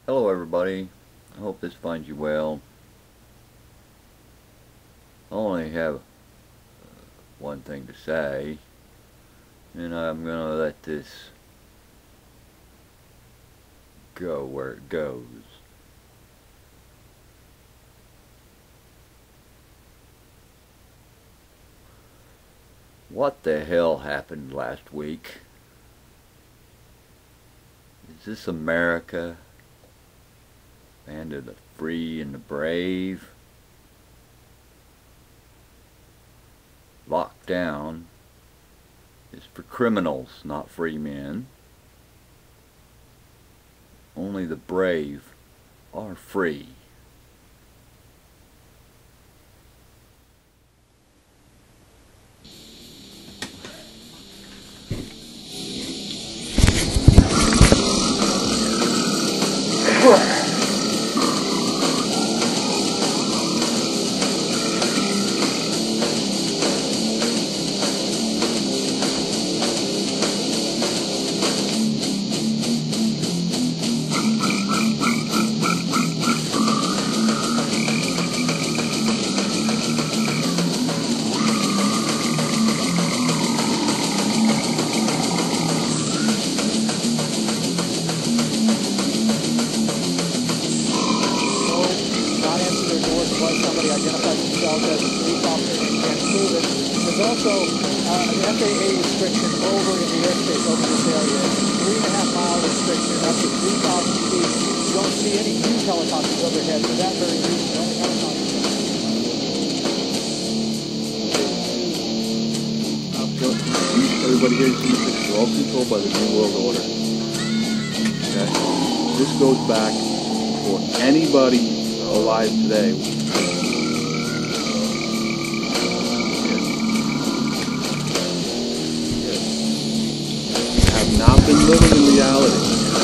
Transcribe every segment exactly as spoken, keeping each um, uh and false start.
Hello everybody, I hope this finds you well. I only have one thing to say, and I'm going to let this go where it goes. What the hell happened last week? Is this America? Land of the free and the brave? Lockdown is for criminals, not free men. Only the brave are free. Somebody identifies themselves as a police officer and can't prove it. There's also uh, an F A A restriction over in the airspace over this area. Three and a half mile restriction up to three thousand feet. You don't see any huge helicopters overhead for that very reason. The only helicopters. Everybody here is in the picture. All controlled by the New World Order. Okay? This goes back for anybody alive today. Not been living in reality.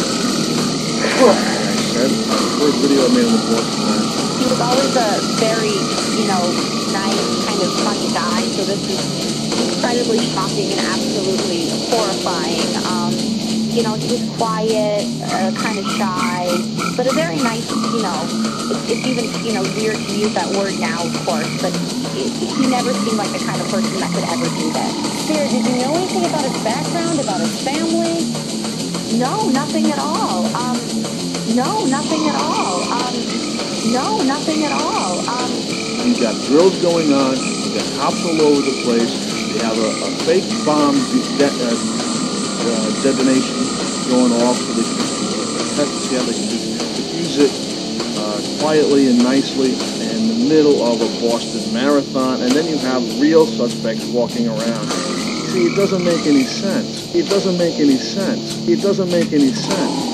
That's the first video I made on the Boston Man. He was always a very, you know, nice, kind of funny guy, so this is incredibly shocking and absolutely horrifying. Um, you know, he was quiet, uh, kind of shy, but a very nice, you know, it's, it's even, you know, weird to use that word now, of course, but it, he never seemed like the kind of person that could ever do that. Sarah, did you know anything about his background, about his family? No, nothing at all. Um, no, nothing at all. Um, no, nothing at all. Um, You've got drills going on, you've got cops all over the place, they have a, a fake bomb de uh, uh, detonation going off so they can test to see how they can defuse it uh, quietly and nicely in the middle of a Boston Marathon, and then you have real suspects walking around. See, it doesn't make any sense. It doesn't make any sense. It doesn't make any sense.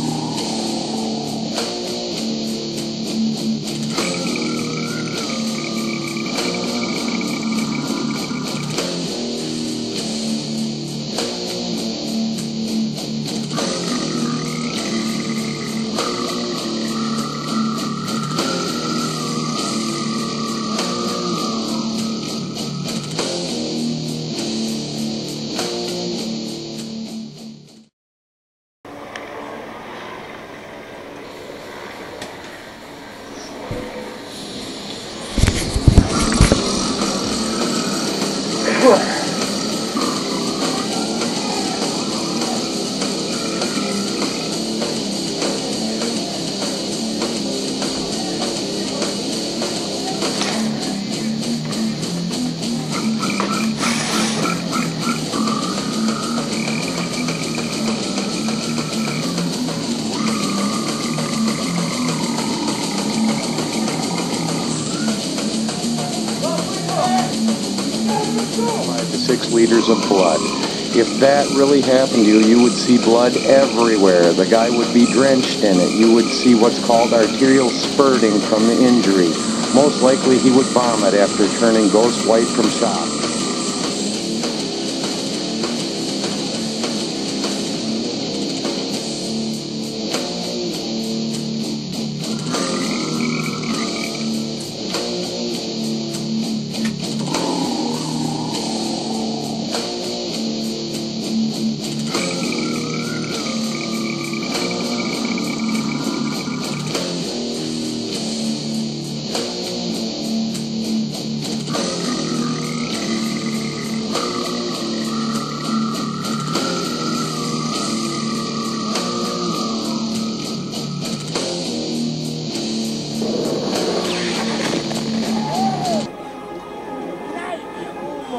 Five to six liters of blood. If that really happened to you, you would see blood everywhere. The guy would be drenched in it. You would see what's called arterial spurting from the injury. Most likely he would vomit after turning ghost white from shock.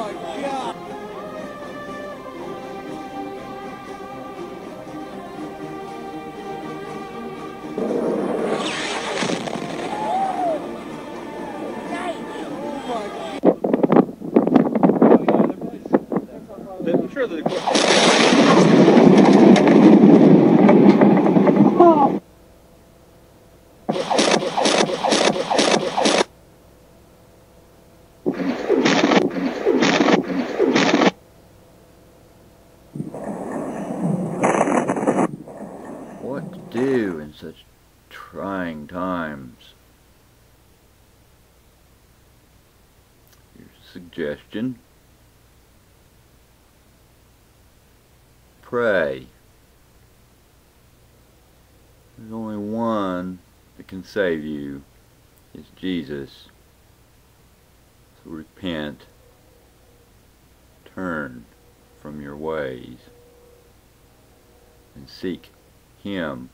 my God! I'm sure that What to do in such trying times? Here's a suggestion. Pray. There's only one that can save you. It's Jesus. So repent. Turn from your ways and seek Him.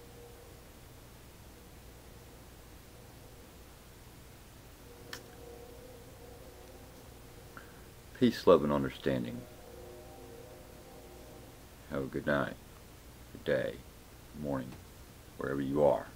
Peace, love, and understanding. Have a good night, good day, morning, wherever you are.